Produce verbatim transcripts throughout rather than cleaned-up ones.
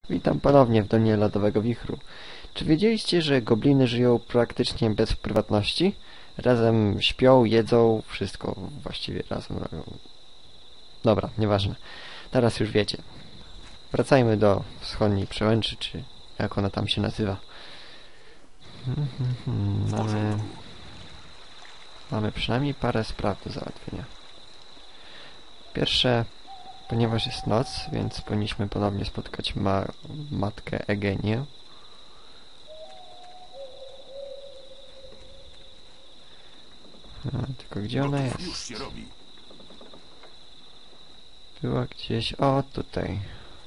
Witam ponownie w Dolinie Lodowego Wichru. Czy wiedzieliście, że gobliny żyją praktycznie bez prywatności? Razem śpią, jedzą, wszystko właściwie razem robią. Dobra, nieważne. Teraz już wiecie. Wracajmy do wschodniej przełęczy, czy jak ona tam się nazywa. Mamy... Mamy przynajmniej parę spraw do załatwienia. Pierwsze, ponieważ jest noc, więc powinniśmy ponownie spotkać ma matkę Egenię. A, tylko gdzie ona jest? Była gdzieś... O, tutaj.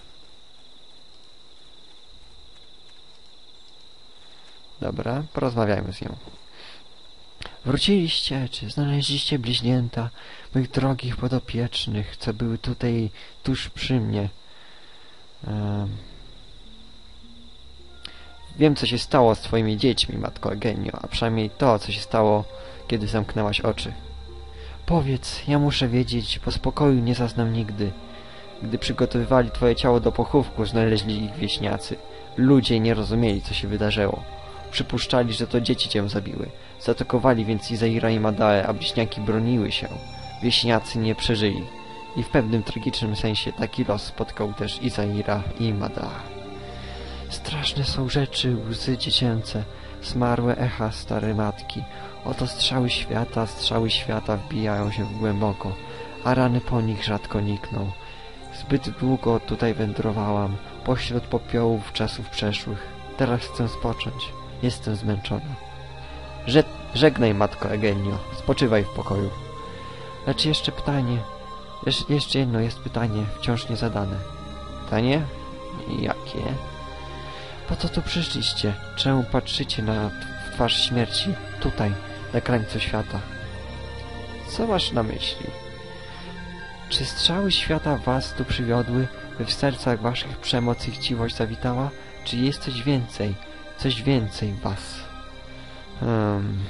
Dobra, porozmawiajmy z nią. Wróciliście, czy znaleźliście bliźnięta moich drogich podopiecznych, co były tutaj tuż przy mnie? Um, wiem, co się stało z twoimi dziećmi, matko Egenio, a przynajmniej to, co się stało, kiedy zamknęłaś oczy. Powiedz, ja muszę wiedzieć, bo spokoju nie zaznam nigdy. Gdy przygotowywali twoje ciało do pochówku, znaleźli ich wieśniacy. Ludzie nie rozumieli, co się wydarzyło. Przypuszczali, że to dzieci cię zabiły. Zaatakowali więc Izaira i Madae, a bliźniaki broniły się. Wieśniacy nie przeżyli. I w pewnym tragicznym sensie taki los spotkał też Izaira i Madae. Straszne są rzeczy, łzy dziecięce, zmarłe echa starej matki. Oto strzały świata, strzały świata wbijają się głęboko, a rany po nich rzadko nikną. Zbyt długo tutaj wędrowałam, pośród popiołów czasów przeszłych. Teraz chcę spocząć. Jestem zmęczona. Że żegnaj, matko Egenio. Spoczywaj w pokoju. Lecz jeszcze pytanie. Jesz jeszcze jedno jest pytanie, wciąż niezadane. Pytanie? Jakie? Po co tu przyszliście? Czemu patrzycie na w twarz śmierci? Tutaj, na krańcu świata. Co masz na myśli? Czy strzały świata was tu przywiodły, by w sercach waszych przemoc i chciwość zawitała? Czy jest coś więcej? Coś więcej w was? Hmm.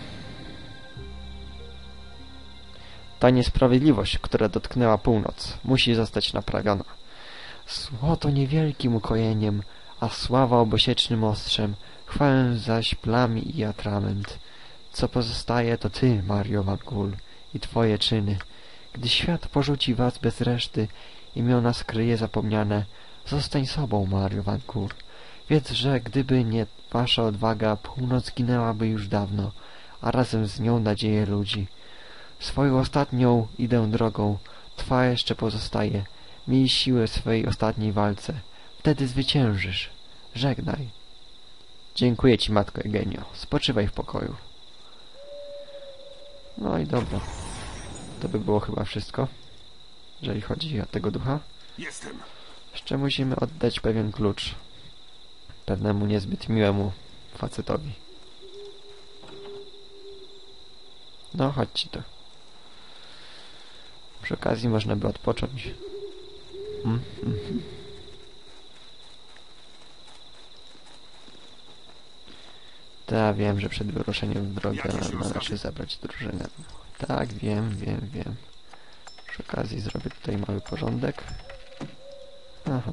Ta niesprawiedliwość, która dotknęła północ, musi zostać naprawiona. Złoto niewielkim ukojeniem, a sława obosiecznym ostrzem, chwałę zaś plami i atrament. Co pozostaje, to ty, Mario Van Ghoul, i twoje czyny. Gdy świat porzuci was bez reszty, imiona skryje zapomniane, zostań sobą, Mario Van Ghoul. Wiedz, że gdyby nie wasza odwaga, północ zginęłaby już dawno, a razem z nią nadzieje ludzi. Swoją ostatnią idę drogą, twa jeszcze pozostaje. Miej siłę w swojej ostatniej walce. Wtedy zwyciężysz. Żegnaj. Dziękuję ci, matko Egenio. Spoczywaj w pokoju. No i dobra. To by było chyba wszystko, jeżeli chodzi o tego ducha. Jestem. Jeszcze musimy oddać pewien klucz pewnemu niezbyt miłemu facetowi. No, chodźcie to. Przy okazji można by odpocząć. Hmm? Hmm. Tak, wiem, że przed wyruszeniem w drogę należy zabrać drużynę. Tak, wiem, wiem, wiem. Przy okazji zrobię tutaj mały porządek. Aha.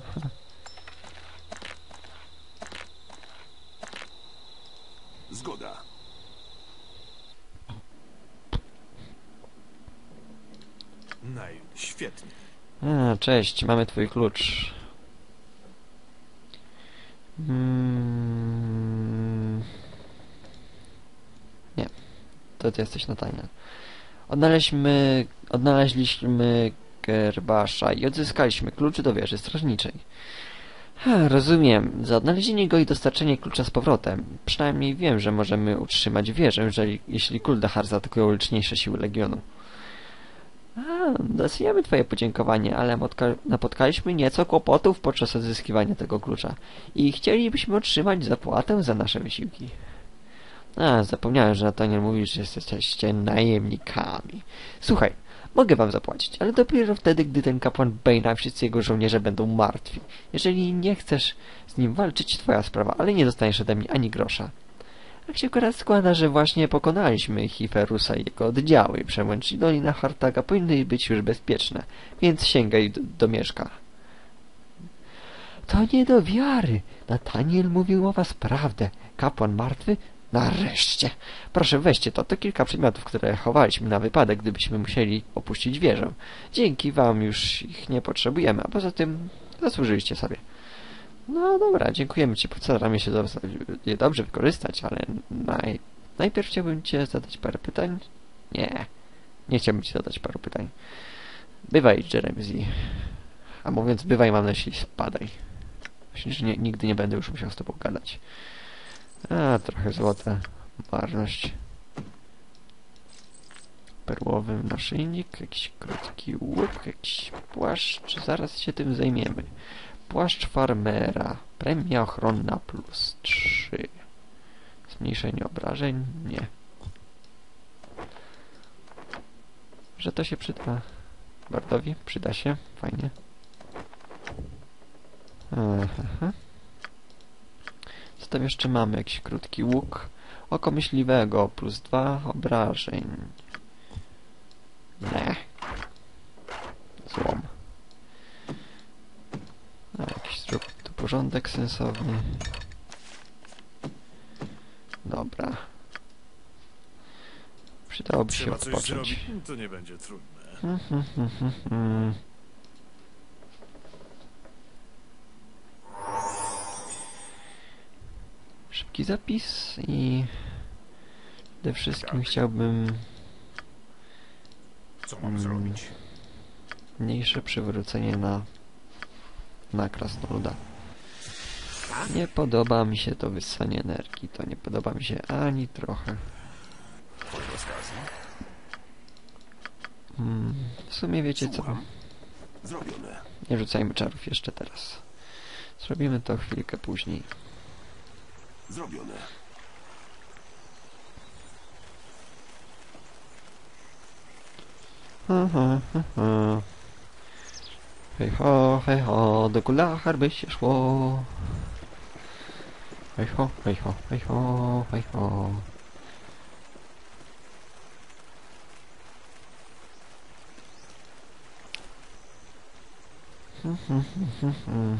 Zgoda. Naj, świetnie. A, cześć, mamy twój klucz. Hmm. Nie, to ty jesteś Nathaniel. Odnaleźliśmy, odnaleźliśmy Gerbasza i odzyskaliśmy klucz do wieży strażniczej. Ha, rozumiem. Za odnalezienie go i dostarczenie klucza z powrotem. Przynajmniej wiem, że możemy utrzymać wieżę, jeżeli, jeśli Kuldahar zaatakują liczniejsze siły Legionu. A, doceniamy twoje podziękowanie, ale napotkaliśmy nieco kłopotów podczas odzyskiwania tego klucza i chcielibyśmy otrzymać zapłatę za nasze wysiłki. A, zapomniałem, że Nathaniel mówi, że jesteście najemnikami. Słuchaj, mogę wam zapłacić, ale dopiero wtedy, gdy ten kapłan Bane'a i wszyscy jego żołnierze będą martwi. Jeżeli nie chcesz z nim walczyć, twoja sprawa, ale nie dostaniesz ode mnie ani grosza. Tak się akurat składa, że właśnie pokonaliśmy Hiferusa i jego oddziały. Przełęcz i Dolina Hartaga powinny być już bezpieczne, więc sięgaj do, do mieszka. To nie do wiary. Nataniel mówił o was prawdę. Kapłan martwy? Nareszcie. Proszę weźcie to. To kilka przedmiotów, które chowaliśmy na wypadek, gdybyśmy musieli opuścić wieżę. Dzięki wam już ich nie potrzebujemy, a poza tym zasłużyliście sobie. No dobra, dziękujemy ci. Postaramy się je dobrze wykorzystać, ale naj... najpierw chciałbym cię zadać parę pytań. Nie, nie chciałbym ci zadać paru pytań. Bywaj, Jeremy. A mówiąc bywaj, mam na myśli spadaj. Myślę, że nie, nigdy nie będę już musiał z tobą gadać. A, trochę złota. Marność. Perłowy naszyjnik, jakiś krótki łuk, jakiś płaszcz. Zaraz się tym zajmiemy. Płaszcz farmera. Premia ochronna plus trzy. Zmniejszenie obrażeń? Nie. Że to się przyda bardowi? Przyda się. Fajnie. Aha. Co tam jeszcze mamy? Jakiś krótki łuk. Oko myśliwego. Plus dwa obrażeń. Nie. Złom. A, jakiś zrób tu porządek sensowny. Dobra. Przydałoby się Trzeba coś odpocząć. zrobić, to nie będzie trudne. Hmm, hmm, hmm, hmm, hmm. Szybki zapis i przede wszystkim Tak. chciałbym Co mam mm, zrobić? mniejsze przywrócenie na na krasnoluda. Nie podoba mi się to wyssanie energii. To nie podoba mi się ani trochę. Twoje rozkazy? Hmm, w sumie wiecie co? Słucham. Zrobione. Nie rzucajmy czarów jeszcze teraz. Zrobimy to chwilkę później. Zrobione. Aha, aha. Hej ho, hej ho, do Gulachar by się szło. Hej ho, hej ho, hej ho, hej ho. Hmm, hmm, hmm, hmm, hmm.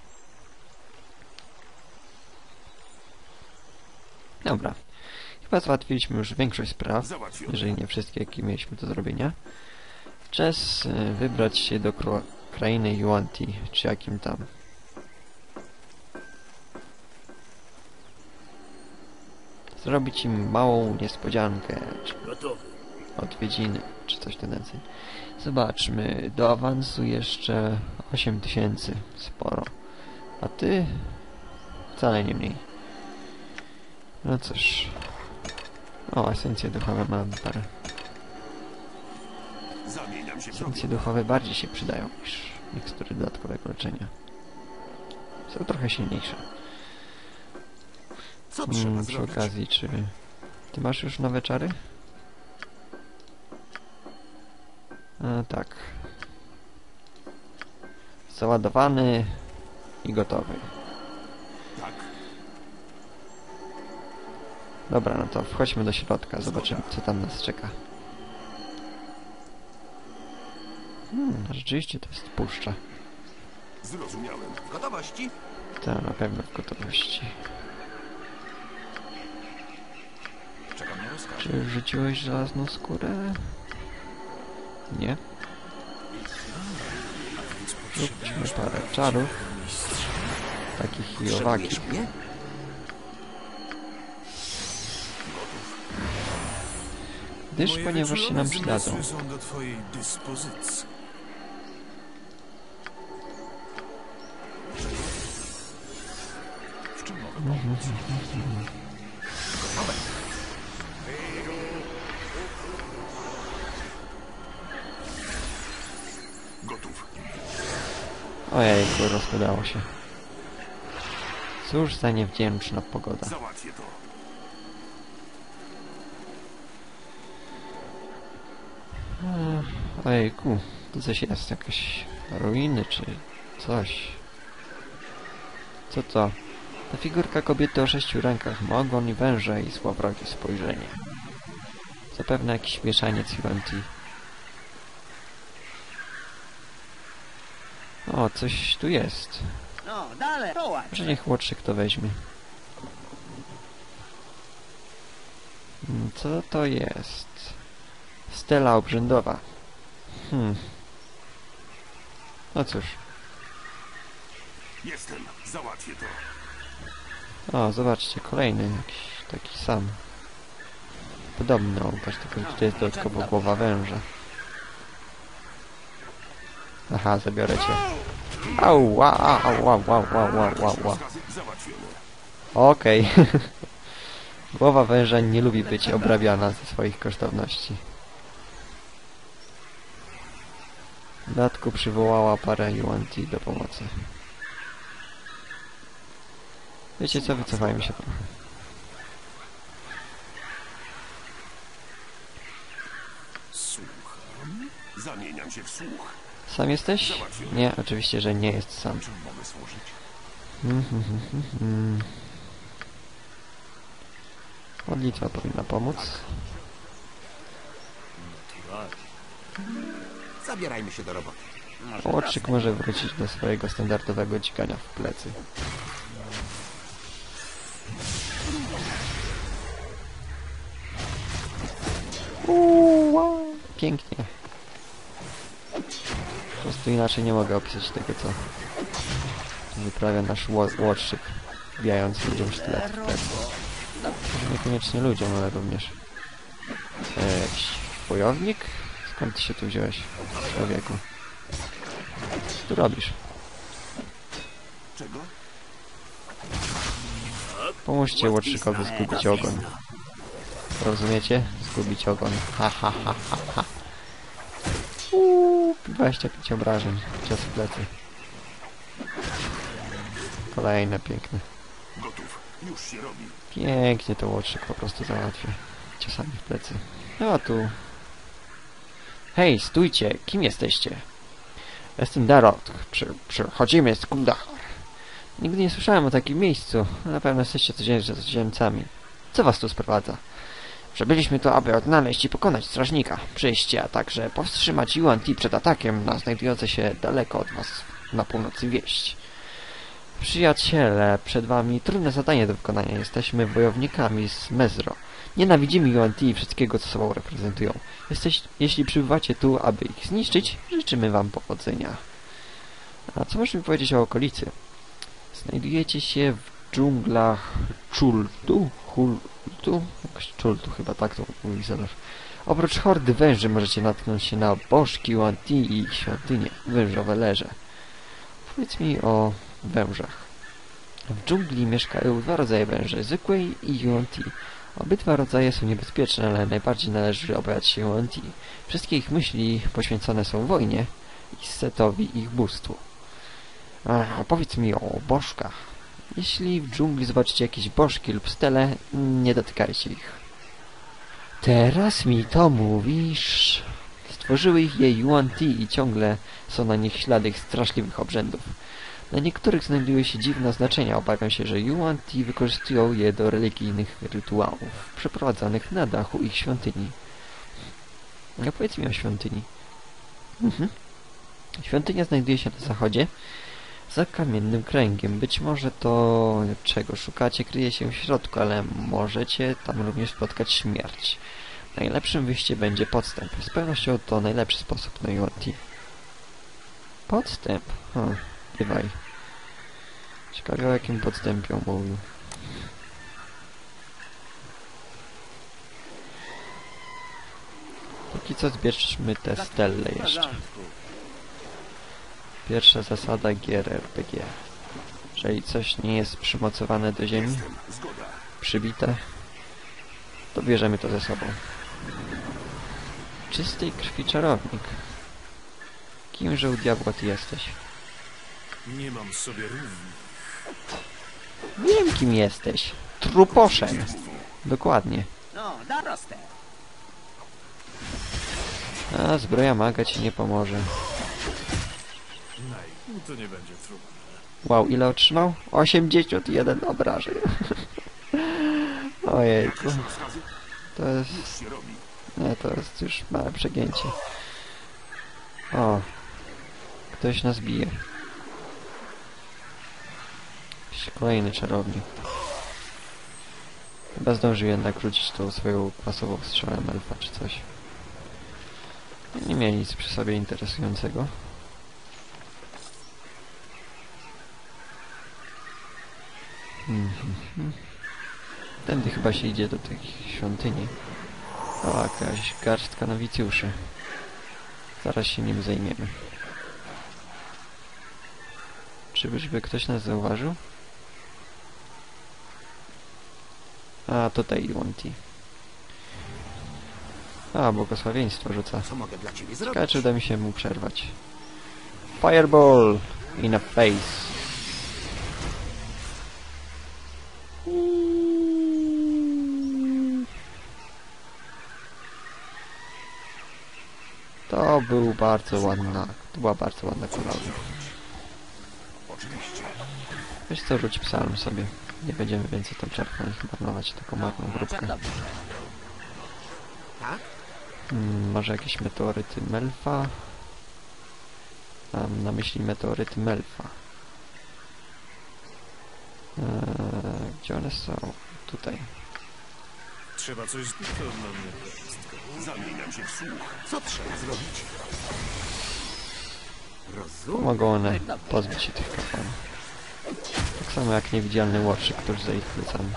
Dobra. Chyba załatwiliśmy już większość spraw, Załatwione. jeżeli nie wszystkie, jakie mieliśmy do zrobienia. Czas y, wybrać się do kro krainy Yuan-Ti, czy jakim tam. Zrobić im małą niespodziankę, czy odwiedziny, czy coś ten więcej. Zobaczmy, do awansu jeszcze osiem tysięcy, sporo. A ty? Wcale nie mniej. No cóż. O, esencje duchowe mam parę. Zamieniam się w Esencje duchowe bardziej się przydają niż mikstury dodatkowego leczenia. Są trochę silniejsze. Co trzeba Mm, przy zrobić? okazji, czy ty masz już nowe czary? A, tak. Załadowany i gotowy. Tak. Dobra, no to wchodźmy do środka, zobaczymy, co tam nas czeka. Hmm, rzeczywiście to jest puszcza. Zrozumiałem. W gotowości? Ta, na pewno w gotowości. Czekam na rozkaz. Czy wrzuciłeś żelazną skórę? Nie. Zróbmy parę czarów. Takich i owaki. Potrzebujesz mnie? Gdyż, Moje ponieważ się nam wyczulone przydadzą. zmysły są do twojej dyspozycji. W czym mogę pomóc? Gotów. Ojejku, rozpadało się. Cóż za niewdzięczna pogoda. Załatwię to. Ech, Ojejku, tu coś jest, jakieś ruiny czy coś. Co to? Ta figurka kobiety o sześciu rękach ma ogon i węże i złowrogie spojrzenie. Zapewne jakiś mieszaniec Yuan-Ti. O, coś tu jest. No, dalej, dołać. Może niech łotrzyk to weźmie. Hmm, Co to jest? Stela obrzędowa. Hmm. No cóż. Jestem. Załatwię to. O, zobaczcie, kolejny jakiś taki sam. Podobny ołtarz, tylko tutaj jest dodatkowo głowa węża. Aha, zabiorę cię. Au, au, au, au, au, au, au, au. Rozkazy załatwione. Okej. Głowa węża nie lubi być obrabiana ze swoich kosztowności. W dodatku przywołała parę Yuan Ti do pomocy. Wiecie co, wycofajmy się trochę. Słucham. Zamieniam się w słuch. Sam jesteś? Nie, oczywiście, że nie jest sam. Czym mogę służyć? Mm, mm, mm, mm. Modlitwa powinna pomóc. Zabierajmy się do roboty. Łotrzyk może wrócić do swojego standardowego dźgania w plecy. Uuu, wow, pięknie. Po prostu inaczej nie mogę opisać tego, co wyprawia nasz ło- łotrzyk, wbijając ludziom sztylet w plecy. Może niekoniecznie ludziom, ale również e, jakiś wojownik? Skąd ty się tu wziąłeś, człowieku? Co tu robisz? Czego? Pomóżcie łotrzykowi zgubić ogon. Rozumiecie? Zgubić ogon. Ha, ha, ha, ha, ha. Uuu, dwadzieścia pięć obrażeń. Cios w plecy. Kolejne piękne. Gotów. Już się robi. Pięknie to łotrzyk po prostu załatwia. Ciosami w plecy. No a tu... Hej, stójcie! Kim jesteście? Jestem Darot. Przy, przychodzimy z Kundahar. Nigdy nie słyszałem o takim miejscu. Na pewno jesteście cudzoziemcami. Co was tu sprowadza? Przybyliśmy tu, aby odnaleźć i pokonać strażnika. Przyjście, a także powstrzymać Yuan Ti przed atakiem na znajdujące się daleko od was na północy wieść. Przyjaciele, przed wami trudne zadanie do wykonania. Jesteśmy wojownikami z Mezro. Nienawidzimy Yuan Ti i wszystkiego, co sobą reprezentują. Jesteś, jeśli przybywacie tu, aby ich zniszczyć, życzymy wam powodzenia. A co możesz mi powiedzieć o okolicy? Znajdujecie się w dżunglach Chultu? Hultu? Jakoś Chultu chyba, tak to mówi Zalew. Oprócz hordy węży możecie natknąć się na bożki Yuan Ti i ich świątynie, wężowe leże. Powiedz mi o wężach. W dżungli mieszkają dwa rodzaje węży, zwykłej i Yuan Ti. Obydwa rodzaje są niebezpieczne, ale najbardziej należy obawiać się Yuan Ti. Wszystkie ich myśli poświęcone są wojnie i Setowi ich bóstwu. A, powiedz mi o bożkach. Jeśli w dżungli zobaczycie jakieś bożki lub stele, nie dotykajcie ich. Teraz mi to mówisz. Stworzyły ich je Yuan Ti i ciągle są na nich ślady ich straszliwych obrzędów. Na niektórych znajdują się dziwne oznaczenia. Obawiam się, że Yuan Ti wykorzystują je do religijnych rytuałów przeprowadzanych na dachu ich świątyni. No powiedz mi o świątyni. Mhm. Świątynia znajduje się na zachodzie, za kamiennym kręgiem. Być może to, czego szukacie, kryje się w środku, ale możecie tam również spotkać śmierć. Najlepszym wyjściem będzie podstęp. Z pewnością to najlepszy sposób na Yuan Ti. Podstęp? Hmm, bywaj. Ciekawe o jakim podstępie on mówił. Póki co zbierzmy te stelle jeszcze. Pierwsza zasada gier R P G. Jeżeli coś nie jest przymocowane do ziemi, Zgoda. przybite, to bierzemy to ze sobą. Czystej krwi czarownik. Kimże u diabła ty jesteś? Nie mam sobie równi. Wiem kim jesteś. Truposzem. Dokładnie. No, da proste. A zbroja maga ci nie pomoże. Naj, to nie będzie trudne. Wow, ile otrzymał? osiemdziesiąt jeden obrażeń. Ojejku. Rozkazy? To jest... Już się robi. Nie, to jest już małe przegięcie. O. Ktoś nas bije. Jakiś kolejny czarownik. Chyba zdążył jednak wrócić tą swoją klasową strzałem elfa czy coś. Nie mieli nic przy sobie interesującego. Mhm. Tędy chyba się idzie do tych świątyni. O, jakaś garstka nowicjuszy. Zaraz się nim zajmiemy. Czyżby ktoś nas zauważył? A, tutaj Iwonti. A, błogosławieństwo rzuca. Co mogę dla ciebie Ciekawe, zrobić? czy uda mi się mu przerwać. Fireball! In a face. To był bardzo ładna, to była bardzo ładna kula. Oczywiście. Weź co, rzuć psalm sobie. Nie będziemy więcej tam czerpać i marnować taką marną grupkę. Tak? Hmm, może jakieś meteoryty Melfa? Mam na myśli meteoryty Melfa. Eee, gdzie one są? Tutaj. Trzeba coś... To dla mnie pestka. Zamieniam się w słuch. Co trzeba zrobić? Rozumiem. Mogą one pozbyć się tych kapłanów. Tak samo jak niewidzialny łotrzyk, który za ich plecami.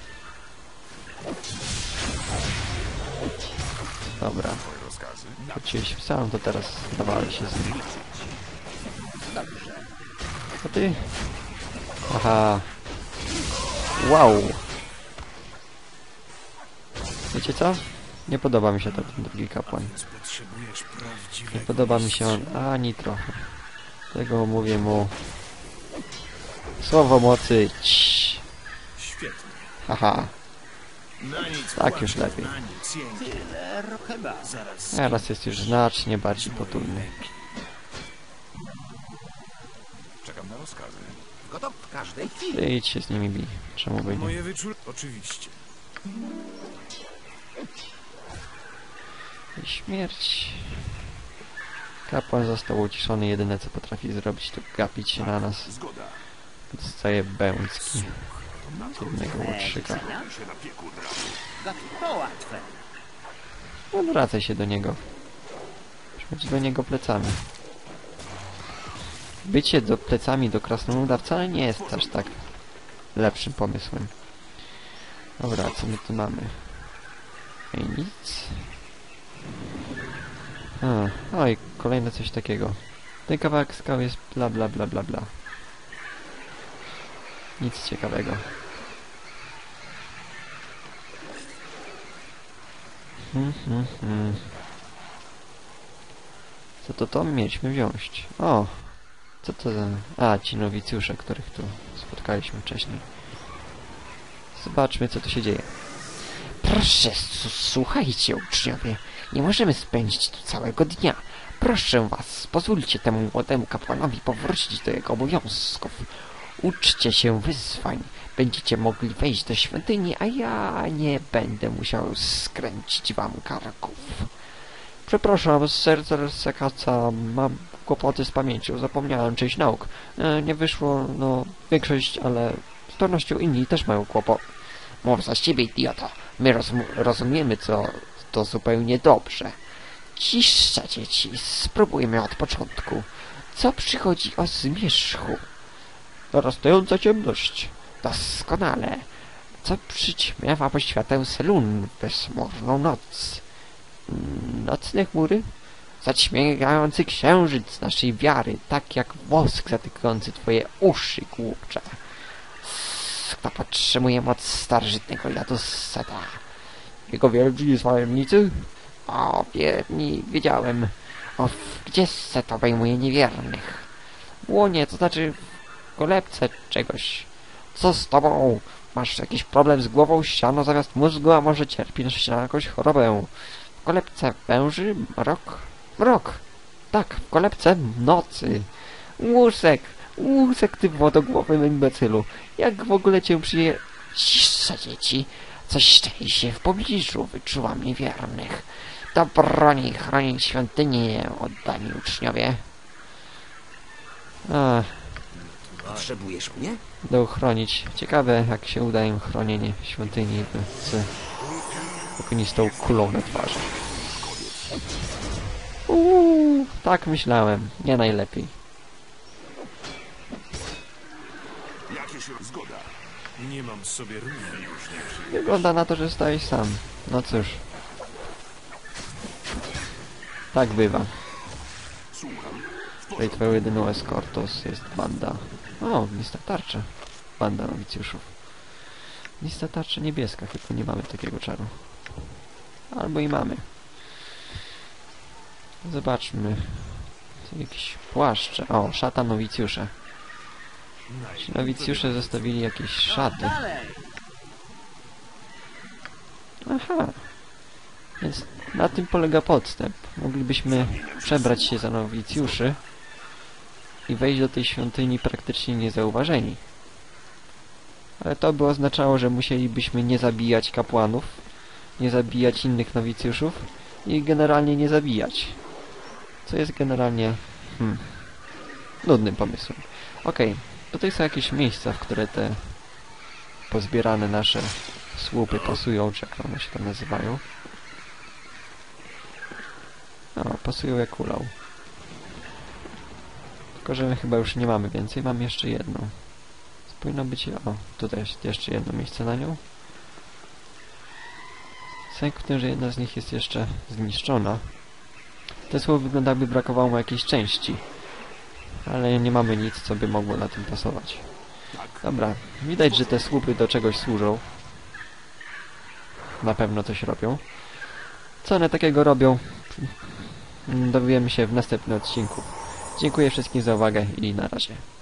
Dobra. Twoje rozkazy? Wróciłeś w sam, to teraz dawali się z nim. A ty? Aha. Wow. Wiecie co? Nie podoba mi się ten drugi kapłan. Więc potrzebujesz prawdziwego... Nie podoba mi się on ani trochę. Tego mówię mu... Słowo mocy. Cii. Świetnie. Haha. Na nic Tak już płaczę, lepiej. na nic jęki. Zaraz... Teraz jest już znacznie bardziej potulny. Czekam na rozkazy. Gotów w każdej chwili. Ty idź się z nimi bij. Czemu by nie? Moje wyczul... Oczywiście. I śmierć. Kapłan został uciszony. Jedyne co potrafi zrobić to gapić się na nas. Zgoda. Dostaje bęcki. Z jednego łotrzyka. się na pieku drapu. To łatwe. Odwracaj się do niego. Przychodź do niego plecami. Bycie do plecami do krasnoluda wcale nie jest aż tak lepszym pomysłem. Dobra, co my tu mamy? Ej, nic. A, oj, kolejne coś takiego. Ten kawałek skał jest bla bla bla bla bla. Nic ciekawego. Hmm, hmm, hmm. Co to to mieliśmy wziąć? O! Co to za... A, ci nowicjusze, których tu spotkaliśmy wcześniej. Zobaczmy, co tu się dzieje. Proszę, słuchajcie, uczniowie. Nie możemy spędzić tu całego dnia. Proszę was, pozwólcie temu młodemu kapłanowi powrócić do jego obowiązków. Uczcie się wyzwań. Będziecie mogli wejść do świątyni, a ja nie będę musiał skręcić wam karków. Przepraszam, z serca sekaca, mam kłopoty z pamięcią, zapomniałem część nauk. E, nie wyszło, no, większość, ale z pewnością inni też mają kłopot. Mów za siebie, idioto. My rozum rozumiemy, co to zupełnie dobrze. Cisza, dzieci. Spróbujmy od początku. Co przychodzi o zmierzchu? Narastająca ciemność. Doskonale. Co przyćmiewa po świateł Selun w bezmorną noc? Nocne chmury? Zaćmiewający księżyc naszej wiary, tak jak wosk zatykający twoje uszy, głupcze. Kto podtrzymuje moc starożytnego Jadusseta? Jego wielbrzy zwajemnicy? O, wierni, wiedziałem. O, gdzie set obejmuje niewiernych? W łonie, to znaczy w kolebce czegoś. Co z tobą? Masz jakiś problem z głową, siano zamiast mózgu, a może cierpisz na jakąś chorobę? W kolebce węży, mrok, mrok. Tak, w kolebce nocy. Łusek! Łusek, ty wodogłowym imbecylu! Jak w ogóle cię przyje... Cisza, dzieci. Coś czai się w pobliżu, wyczuwam niewiernych. Do broni chronić świątynię, oddani uczniowie. A, Potrzebujesz mnie? Będę uchronić. Ciekawe, jak się uda im chronienie świątyni z ognistą kulą na twarzy. Uuu, tak myślałem. Nie najlepiej. Jakieś zgoda. Nie mam sobie równi już nie. Wygląda na to, że stałeś sam. No cóż. Tak bywa. Słucham. Tutaj twoją jedyną eskortos jest banda. O, lista tarcza. Banda nowicjuszów. Lista tarcza niebieska, chyba nie mamy takiego czaru. Albo i mamy. Zobaczmy. Tu jakieś płaszcze. O, szata nowicjusze. Ci nowicjusze zostawili jakieś szaty. Aha. Więc na tym polega podstęp. Moglibyśmy przebrać się za nowicjuszy i wejść do tej świątyni praktycznie niezauważeni. Ale to by oznaczało, że musielibyśmy nie zabijać kapłanów, nie zabijać innych nowicjuszów i generalnie nie zabijać. Co jest generalnie hmm, nudnym pomysłem. Okej, okay. Tutaj są jakieś miejsca, w które te pozbierane nasze słupy pasują, czy jak one się tam nazywają. O, pasują jak ulał. Tylko, że my chyba już nie mamy więcej, mam jeszcze jedną. Powinno być... O, tutaj jest jeszcze jedno miejsce na nią. Sęk w tym, że jedna z nich jest jeszcze zniszczona. Te słowo wygląda, jakby brakowało mu jakiejś części. Ale nie mamy nic, co by mogło na tym pasować. Dobra, widać, że te słupy do czegoś służą. Na pewno coś robią. Co one takiego robią? Dowiemy się w następnym odcinku. Dziękuję wszystkim za uwagę i na razie.